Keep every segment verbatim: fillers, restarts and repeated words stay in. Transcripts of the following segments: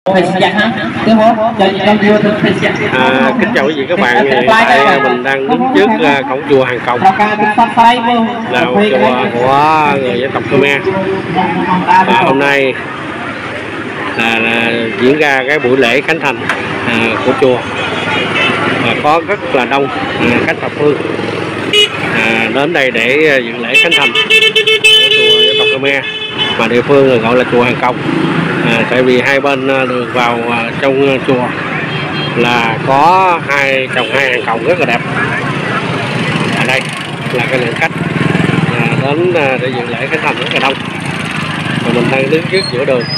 À, kính chào quý vị các bạn, hiện tại mình đang đứng trước cổng chùa Hàng Còng, là một chùa của người dân tộc Khmer. Và hôm nay là, là diễn ra cái buổi lễ khánh thành à, của chùa, và có rất là đông à, khách thập phương à, đến đây để dự lễ khánh thành của chùa dân tộc Khmer, mà địa phương gọi là chùa Hàng Còng. À, tại vì hai bên đường vào à, trong chùa là có hai trồng hai hàng còng rất là đẹp. Ở đây là cái lượng khách à, đến à, để dự lễ khánh thành rất là đông, và mình đang đứng trước giữa đường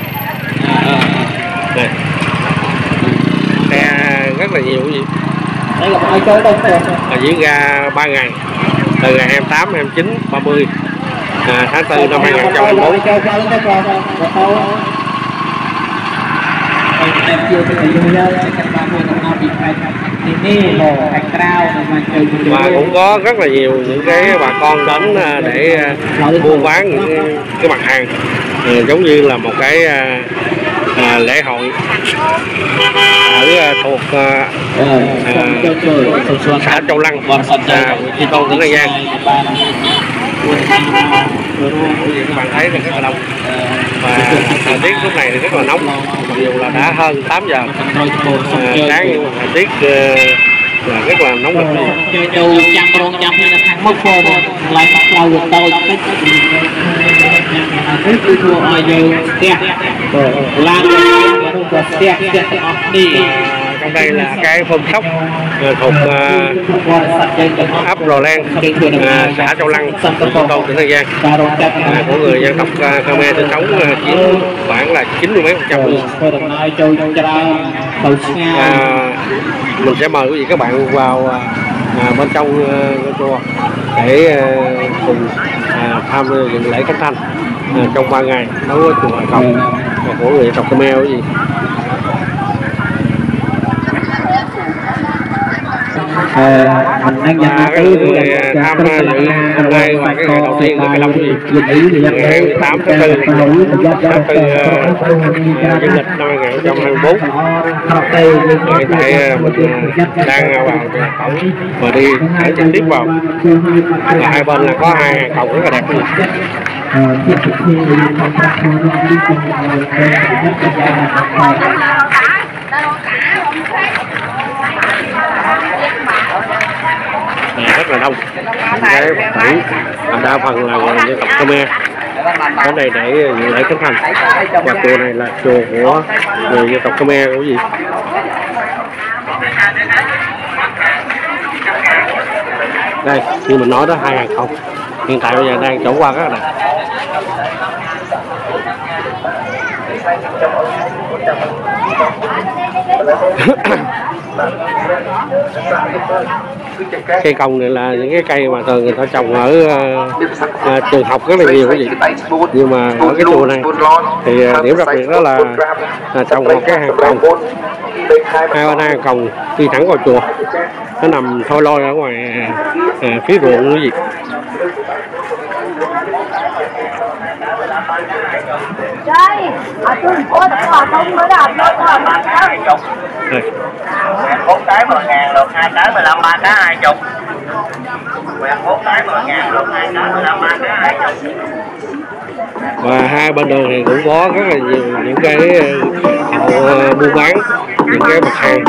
này, xe rất là nhiều. Cái gì à, diễn ra ba ngày, từ ngày hai mươi tám, hai mươi chín, ba mươi à, tháng tư năm hai nghìn không trăm hai mươi bốn. Và cũng có rất là nhiều những cái bà con đến để mua bán những cái mặt hàng à, giống như là một cái à, à, lễ hội ở thuộc à, à, xã Châu Lăng, à, Chi Tôn, tỉnh An Giang. Các bạn thấy là rất là đông, và thời tiết lúc này thì rất là nóng, mặc dù là đã hơn tám giờ à, sáng, nhưng mà thời tiết uh, là rất là nóng bức. Trong đây là cái phun sóc thuộc uh, ấp Rò Len, uh, xã Châu Lăng, Chi Tôn, tỉnh An Giang, uh, của người dân tộc uh, Khmer sinh sống uh, chiếm khoảng là chín mươi mấy phần trăm. Uh, mình sẽ mời quý vị các bạn vào uh, bên trong uh, chùa để uh, cùng uh, tham dự lễ khánh thành uh, trong ba ngày đối với chùa Hàng Còng uh, của người dân tộc Khmer quý vị. À, mình đang nhận cái người tham dự hôm nay và cái ngày đầu tiên là cái năm gì ngày tám tháng tư tháng tư dương lịch năm hai nghìn không trăm hai mươi bốn. Hiện tại mình đang vào cổng và đi thẳng trực tiếp vào, và hai bên là có hai hàng cổng rất là đẹp. Rất là đông cái Phật tử, đa phần là người dân tộc Khmer đến đây để dự lễ khánh thành. Và chùa này là chùa của người dân tộc Khmer của gì. Đây như mình nói đó, hai hàng còng hiện tại bây giờ đang trổ qua các này. Cây còng này là những cái cây mà thường người ta trồng ở uh, uh, trường học rất là nhiều cái gì, nhưng mà ở cái chùa này thì uh, điểm đặc biệt đó là uh, trồng một cái hàng còng, hai ba hàng còng đi thẳng vào chùa, nó nằm thôi lôi ở ngoài uh, phía ruộng cái gì. Đây, ở tôi có là không mới làm đâu mà ba cái hai chục. Bốn cái mười ngàn được, hai cái mười lăm, ba cái hai chục. Bốn cái mười ngàn được, hai cái mười lăm, ba cái hai chục. Và hai bên đường thì cũng có rất là nhiều những cái hộ buôn bán những cái mặt hàng,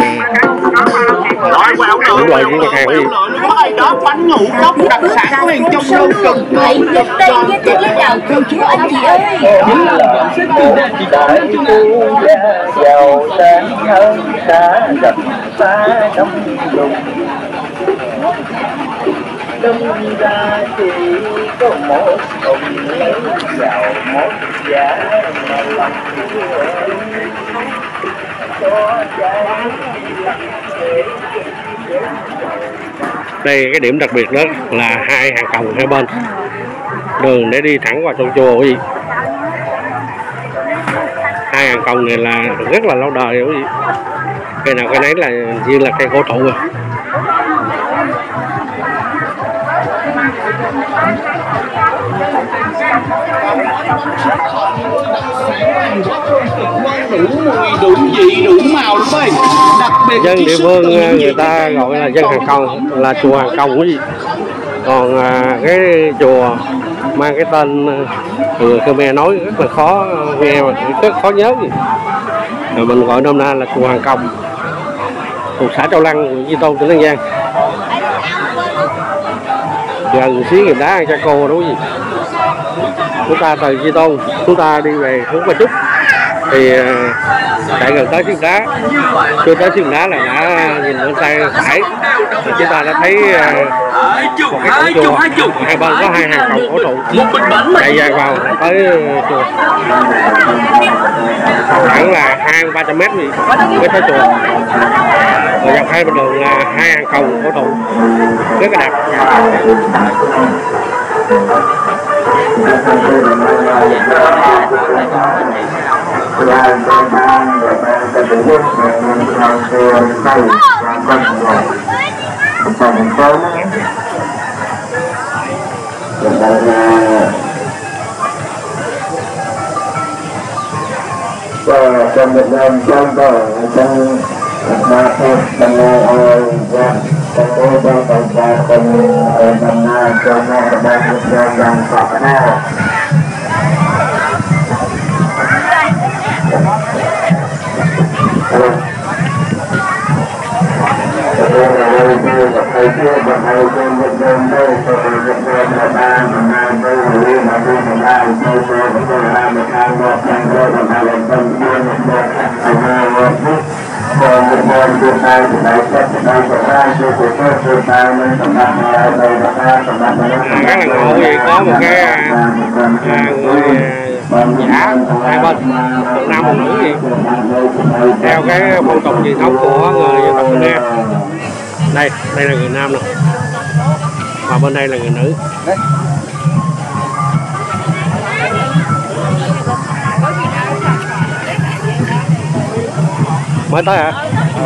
những loại những mặt hàng gì. Đó bánh ngũ cốc đặc sản của miền Trung luôn. Hãy đến đây với tôi với đầu cô chú anh chị ơi. Giàu sang hơn xa gặp xa trong vùng. Đông ra chỉ có một ông lấy giàu một giá mà lòng cho giá. Đây cái điểm đặc biệt đó là hai hàng còng hai bên đường để đi thẳng vào trong chùa quý vị. Hai hàng còng này là rất là lâu đời quý vị. Cây nào cây nấy là như là cây cổ thụ rồi. đủ mùi, đủ vị, đủ màu đúng không? Đặc biệt dân địa phương người ta gọi là dân Hàng Công, là chùa Hàng Công cái gì. Còn à, cái chùa mang cái tên người Khmer nói rất là khó nghe và rất khó nhớ gì. Rồi mình gọi nôm na là chùa Hàng Công, thuộc xã Châu Lăng, huyện Chi Tôn, tỉnh An Giang. Gần xí Ghiền Đá Cha Cô đúng gì. Chúng ta từ Chi Tôn chúng ta đi về hướng Ba Chúc thì chạy gần tới Chiếc Đá, chưa tới Chiếc Đá là đã nhìn bên tay phải thì chúng ta đã thấy một cái cổng chùa, hai bên có hai hàng cổng cổ thụ chạy dài vào tới chùa, khoảng là hai ba trăm mét gì mới tới chùa. Rồi dọc hai bên đường là hai hàng cổng cổ thụ rất là đẹp. Trong Việt Nam trong đó trong Nam Phi trong ở trong đó trong trong trong ở Nam Nam trong Nam Nam trong trong Phật Na. Các làng ngộ thì có một cái à, người giả hai bên một nam một nữ gì theo cái phong tục truyền thống của người dân tộc Khmer. Đây đây là người nam nè, và bên đây là người nữ. Mới tới hả?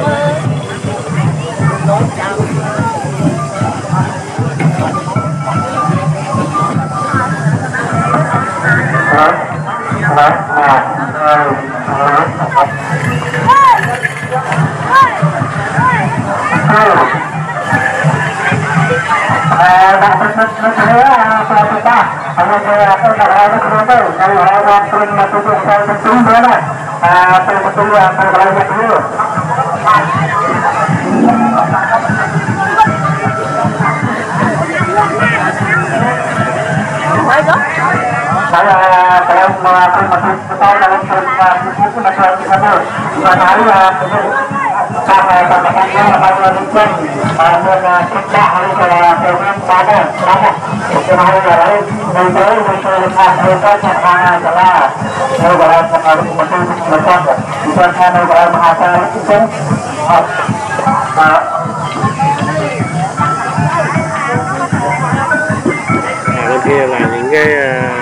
Bên kia là những cái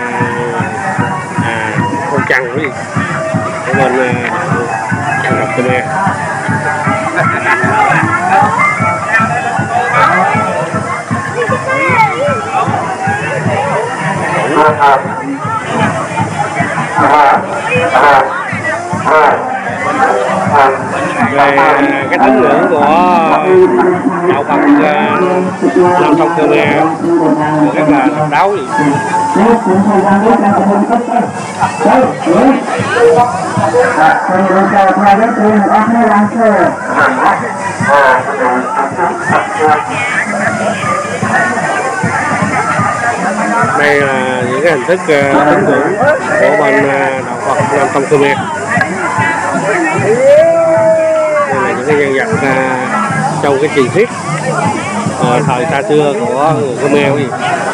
à, con trăng cái gì ở bên dân tộc Khmer. Về cái tín ngưỡng của đạo Phật Nam Tông Khmer rất là độc đáo gì. Đây là những cái hình thức tín ngưỡng của bên đạo Phật Nam Tông Khmer. Đây là những cái nhân vật uh, trong cái truyền thuyết uh, thời xa xưa của người Khmer gì.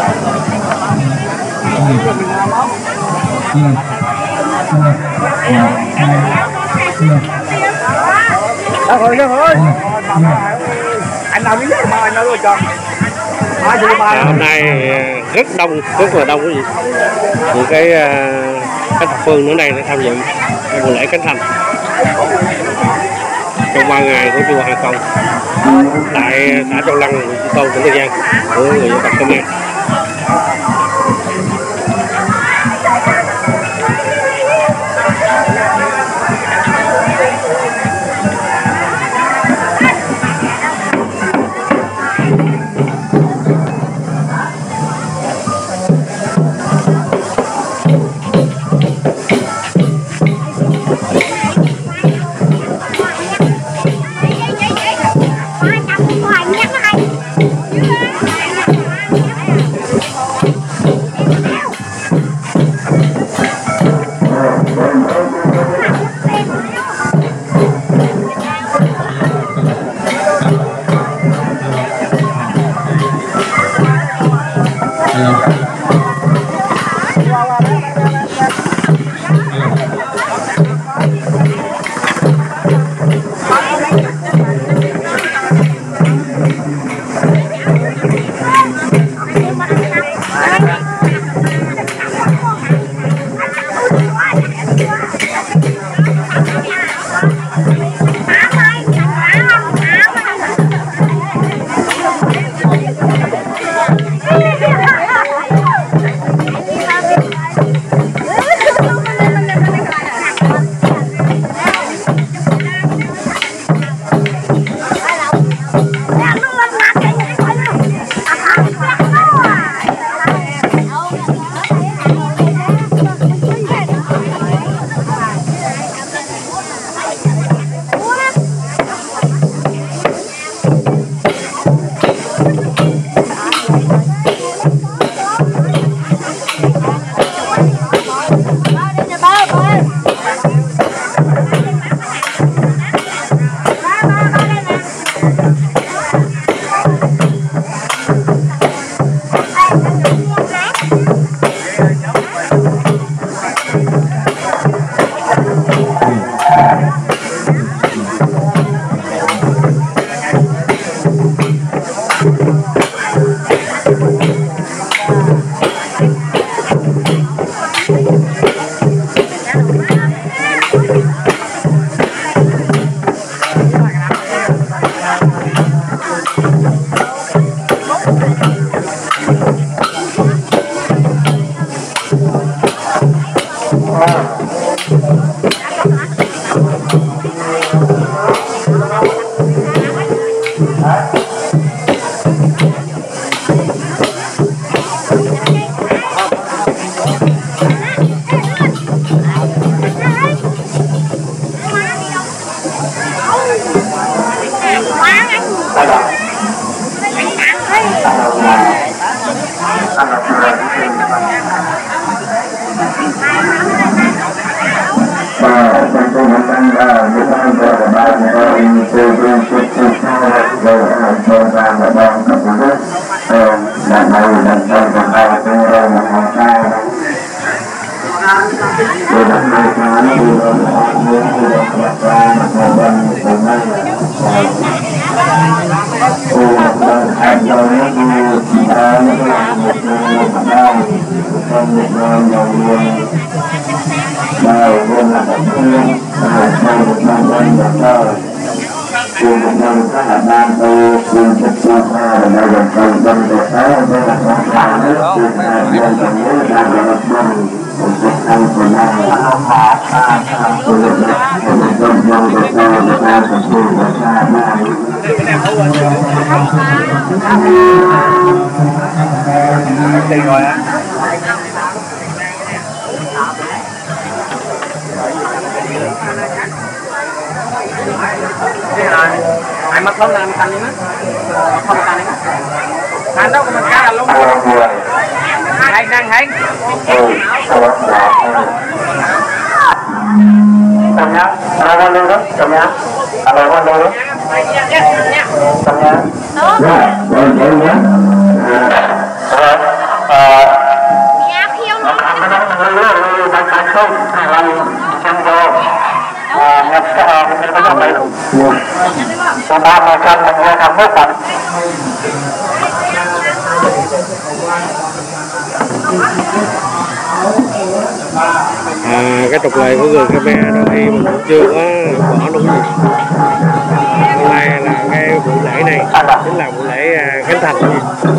Đó thôi, đó thôi. Anh nào đi mà anh đâu rồi cho. À, hôm nay rất đông, rất là đông cái gì. Những cái uh, các thập phương ở đây để tham dự cái buổi lễ khánh thành trong ba ngày của chùa Hàng Công tại xã Châu Lăng, huyện Chi Tôn, tỉnh An Giang của người dân tộc Khmer. Ai mất không làm canh nữa, không canh nữa. Anh đâu có mình cá là luôn. Hay đang hay. Cầm nhá, ăn con luôn đó, cầm nhá, ăn con luôn đó. Cầm nhá. Rồi, rồi nhá. Rồi, ờ. Nhá khiêu luôn. Ăn ăn không, ăn ăn vô. À, nhập cái mình có làm đầy đủ. Còn ba mươi cân mình nghe thằng nước bẩn. À, cái trục lệ của người Khmer đôi khi mình cũng chưa có bỏ luôn gì. Hôm nay là cái buổi lễ này chính là buổi lễ khánh thành gì.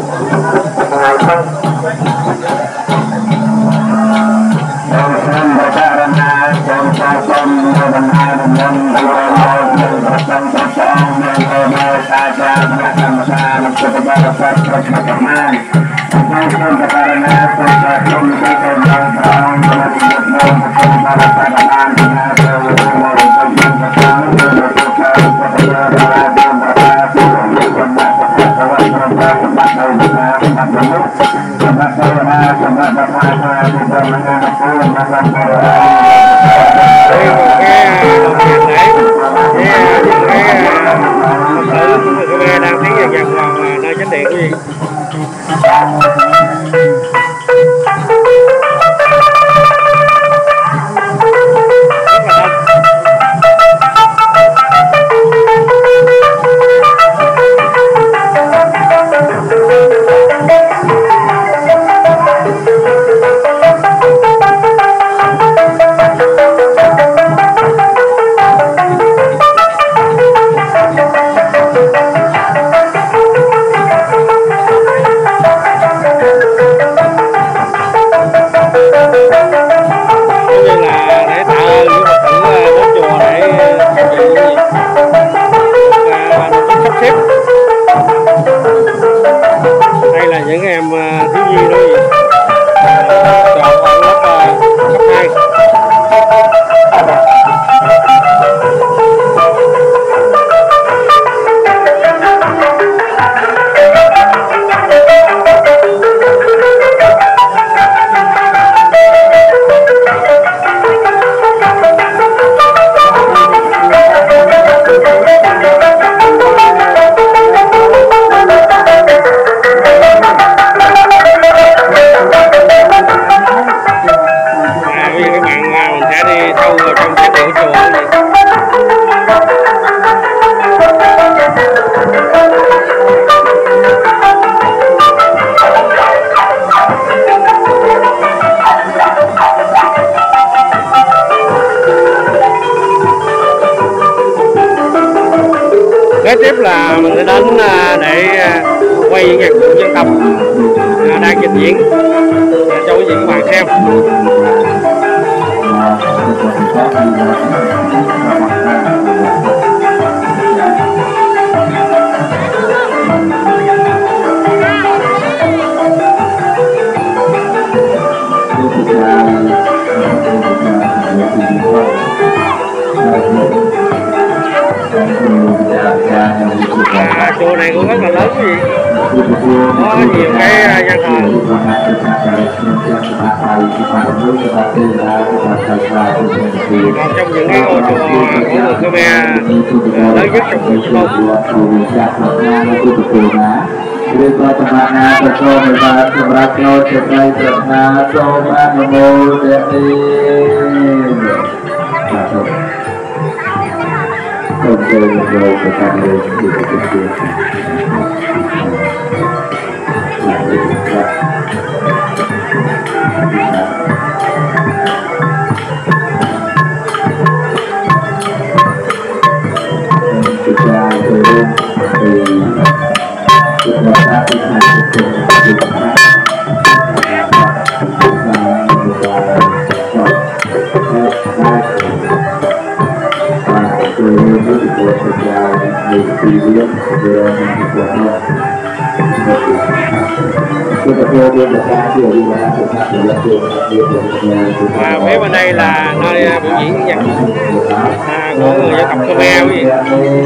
Đang thấy dần dần vào nơi chánh điện của gì. Đây là những em thiếu nhi đó gì chọn vào lớp cấp hai. Kế tiếp là mình sẽ đến để quay những nhạc cụ dân tộc đang trình diễn cho quý vị các bạn xem. À, chùa này cũng rất là lớn quý vị. có nhiều cái gian thờ. Một trong những cái ngôi chùa của người Khmer lớn nhất trong thành phố. Hãy subscribe cho kênh Ghiền Mì Gõ để không bỏ Và phía bên đây là nơi biểu diễn nhạc à, của người dân tộc Khmer quý vị.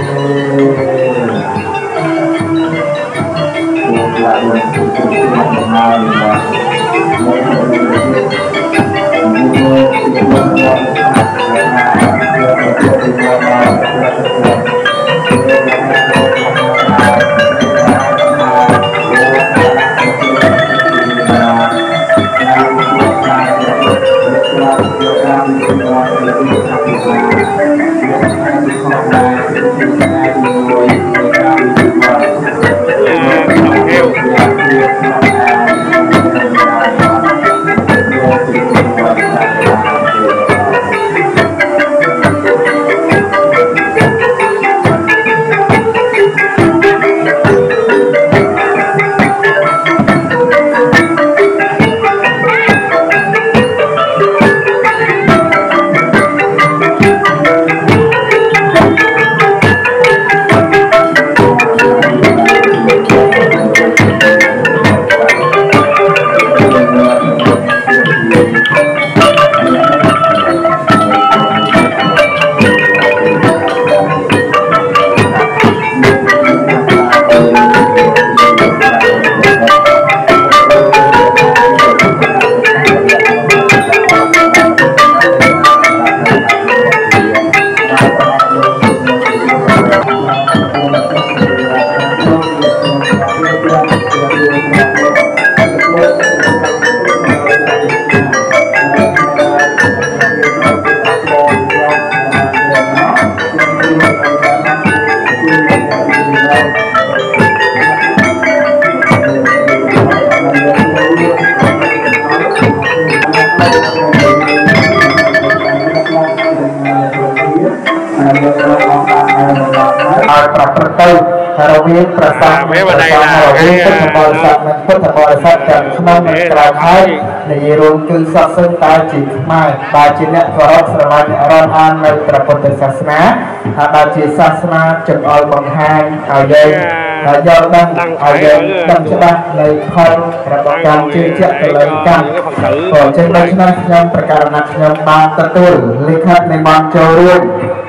À, phía bên đây là cái bò sạch mình phút là bò sạch chẳng không mình làm hết để rồi cứ sạch sinh ta chỉ mai bà chỉ nhận có rốt sở mạnh rôn an nơi tập bột sạch ná bà chỉ sạch ná chụp ôi bằng hai ở đây là do đăng ở đây đăng cho bạn lấy không là bọn càng chưa chạy từ lấy càng ở trên đây chúng ta nhằm tất cả nặng nhằm ba tật tuổi lý khắc này bằng châu luôn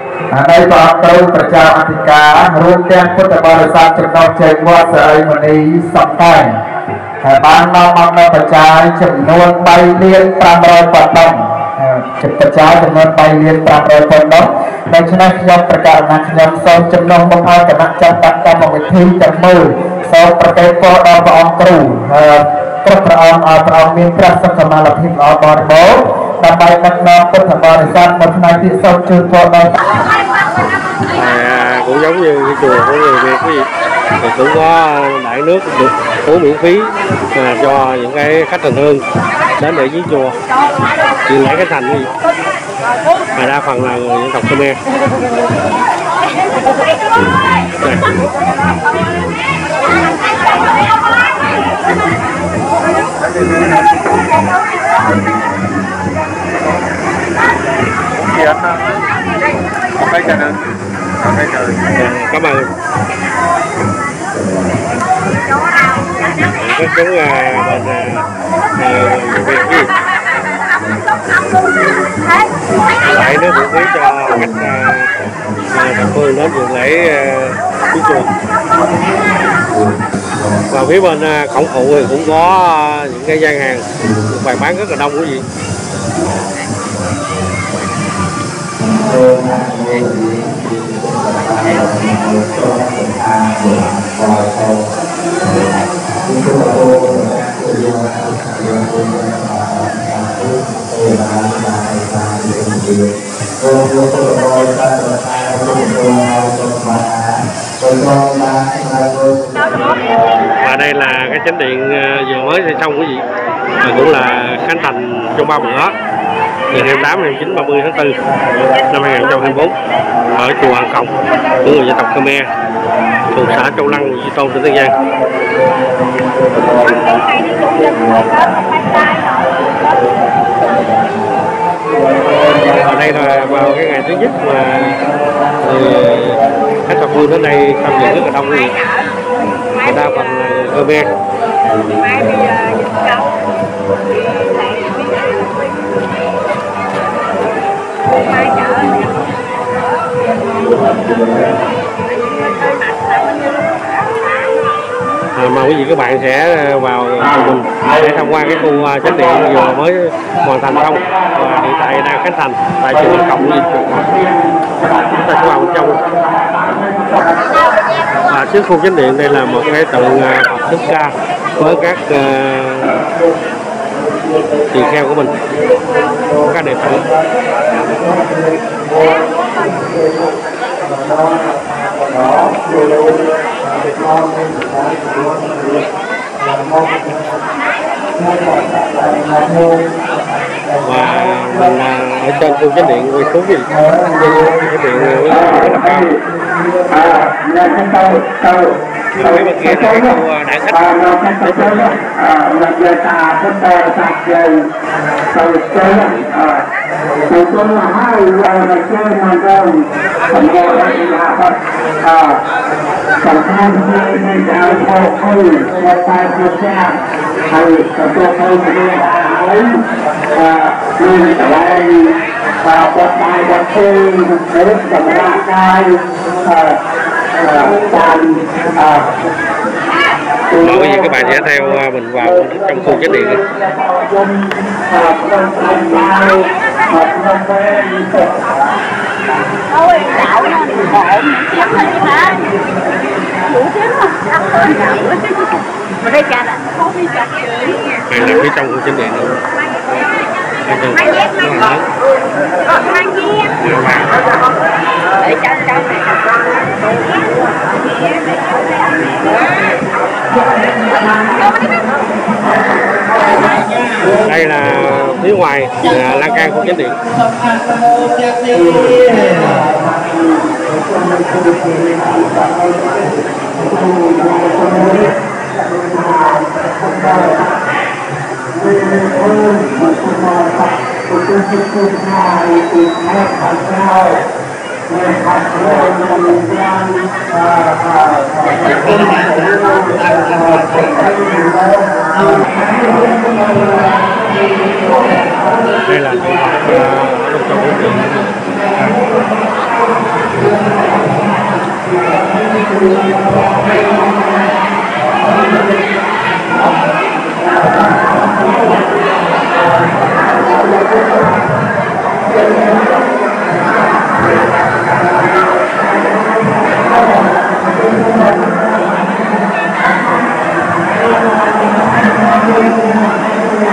ở đây có tôiประชาอธิการร่วมแจ้งพุทธบริษัทจำนวนเชิงว่าเสยมณีสัมพันธ์แต่บ้านน้องน้องประชาจำนวนใบเลี้ยงตามรอยปัดดงจุดประชาจำนวนใบเลี้ยงตามรอยปัดดงในชนะขยมประกาศนักขยมโซจำนวนบางคณะจัดตั้งกรรมวิธีจับมือโซประเทศปอดพระองค์ครูกระพระองค์พระองค์มีพระสังฆมาลพิมพ์อบริโภคทำไมนักน้องพุทธบริษัทบนในที่โซจุดพอด À, cũng giống như cái chùa của người Việt quý vị, thì cũng có đại nước được uống miễn phí à, cho những cái khách hành hương đến để viếng chùa dự lễ khánh thành quý vị. Mà đa phần là người dân tộc Khmer. Đây. Cảm ơn. Rất đúng là bên Việt gì lại nước miễn phí cho khách thập phương đến dự lễ phía chùa. Và phía bên cổng phụ thì cũng có những cái gian hàng bày bán rất là đông quý vị. Và đây là cái chánh điện vừa mới xây xong quý vị, và cũng là khánh thành trong ba bữa ngày hai mươi tám, hai mươi chín, ba mươi tháng tư năm hai nghìn không trăm hai mươi tư ở chùa Hàng Còng của người dân tộc Khmer, thuộc xã Châu Lăng, huyện Duy Tôn, tỉnh Tiền Giang. Ở đây là vào cái ngày thứ nhất mà khách thập phương đến đây tham dự rất là đông, người đa phần là Khmer. À, mà quý vị các bạn sẽ vào mình để tham quan cái khu chánh điện vừa mới hoàn thành xong và hiện tại đang khánh thành tại chùa Hàng Còng. Chúng ta sẽ vào bên trong. Và trước khu chánh điện đây là một cái tượng Phật Thích Ca với các uh, tỳ kheo của mình, các đệ tử. Và mình ở trên khu chánh điện quay xuống gì chánh điện rất là cao. Phía bên kia là cái khu đại khách. Rồi bây giờ các bạn sẽ theo mình vào trong khu chánh điện này. Ôi, đảo nó khổ, chắc là gì hả? Đủ chứ không? Mà đây chặt à? Không đi chặt chứ. Đây là phía trong khu chánh điện nữa. Hai dép này. Còn hai dép. Để cho trong này. Đây là phía ngoài là lan can khu chánh điện. Đây là con vật ở trong khu chánh điện.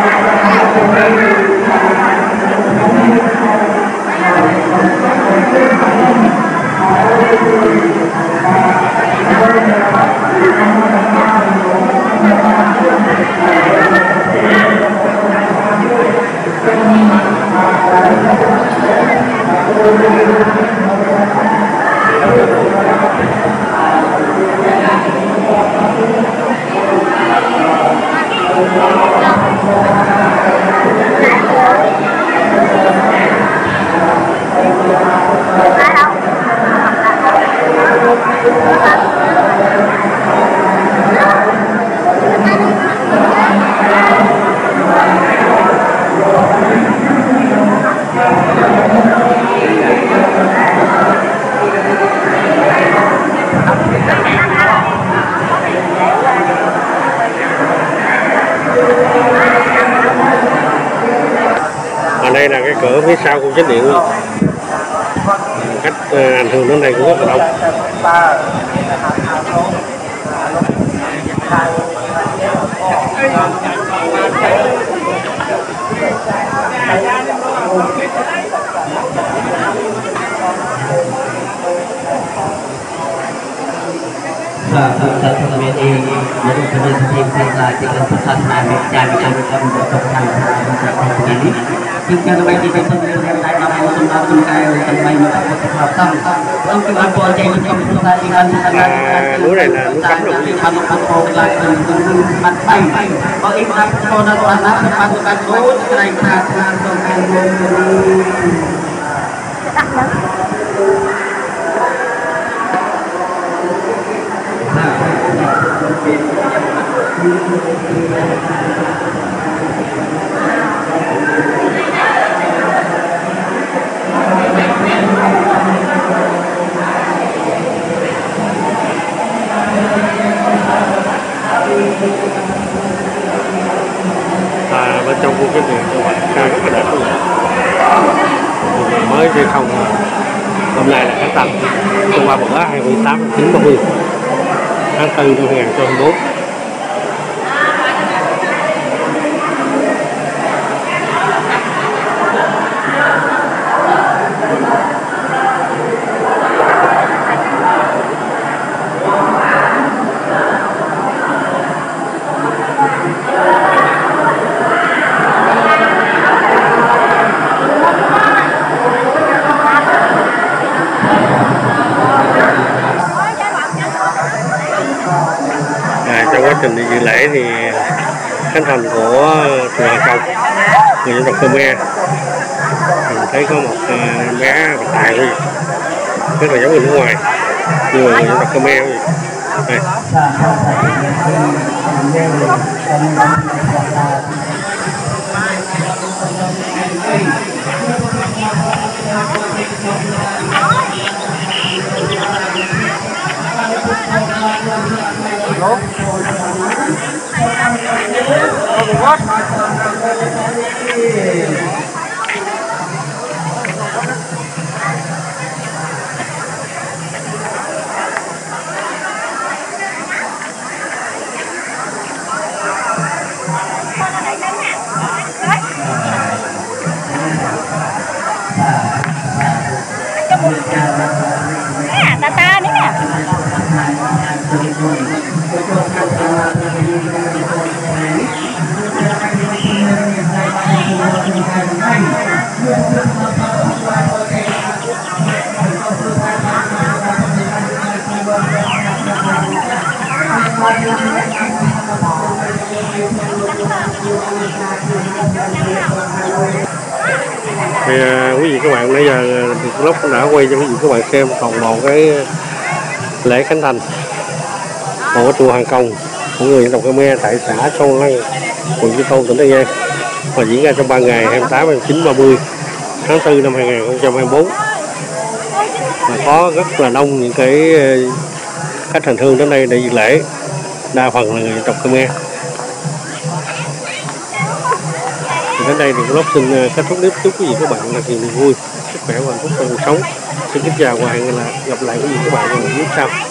Thank you. đây là cái cửa phía sau khu chánh điện, khách hành hương đến đây cũng rất là đông. Sa sa sa ini jadi seperti saya jika pesan dan jam jam untuk tentang ini jika baik di betul yang saya nama semua tunkai tunkai maka kesempatan untuk apa aja yang kita pertandingan núi này là núi cấm rồi. Kalau kalau lagi tempat baik kalau ibarat saudara atau anak sepatukan oh cerai kerana tentang à, bên trong khu cái điện các bạn khai rất là đẹp luôn, mới chơi không hôm nay là tháng tầm hôm qua bữa hai mươi tám tháng chín ba mươi tháng tư năm hai nghìn không trăm hai mươi bốn. Trong quá trình đi dự lễ thì khánh thành của chùa Hàng Công người dân tộc Khmer, mình thấy có một uh, bé bạch tài thôi, rất là giống người nước ngoài nhưng mà người dân tộc Khmer đây. Ta ta đấy nè. Thì uh, quý vị các bạn nãy giờ lúc đã quay cho quý vị các bạn xem toàn bộ cái lễ khánh thành của chùa Hàng Công của người dân tộc Khmer tại xã Sông Lăng, huyện Chi Tôn, tỉnh An Giang, và diễn ra trong ba ngày hai mươi tám, hai mươi chín, ba mươi tháng tư năm hai nghìn không trăm hai mươi bốn. Và có rất là đông những cái khách hành hương đến đây để dự lễ, đa phần là người dân tộc Khmer. Đến đây thì vlog xin kết thúc clip, chúc quý vị các bạn là nhiều niềm vui, sức khỏe và hạnh phúc trong cuộc sống. Xin kính chào và hẹn gặp lại quý vị các bạn vào clip sau.